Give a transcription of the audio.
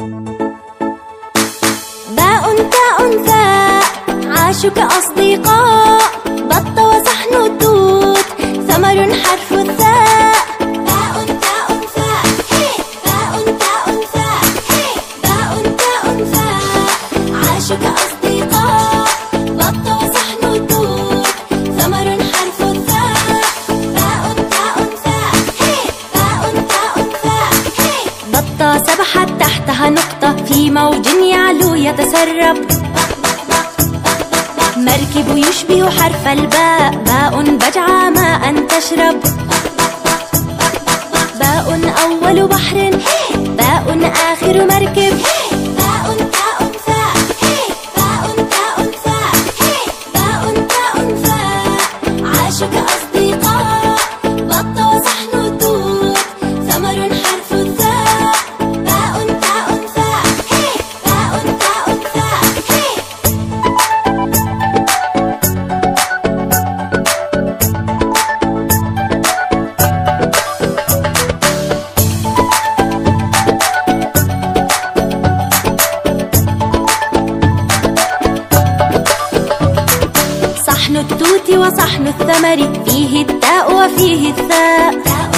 باء تاء ثاء عاشك أصدقاء، بطة وصحن التوت ثمر حرف الثاء. باء تاء ثاء باء تاء ثاء باء تاء ثاء عاشك أصدقاء، بطة وصحن التوت ثمر حرف الثاء. باء تاء ثاء باء تاء ثاء. بطة سبحت تحتها نقطة في موج يعلو يتسرب، مركب يشبه حرف الباء، باء بجعى ماء تشرب. باء أول بحر باء آخر مركب. باء تاء ثاء باء تاء ثاء باء تاء ثاء عاشك أصدقاء، بطة وصحن التوت ثمر حرف الثاء. باء تاء ثاء باء تاء ثاء. صحن التوت وصحن الثمر، فيه التاء وفيه الثاء.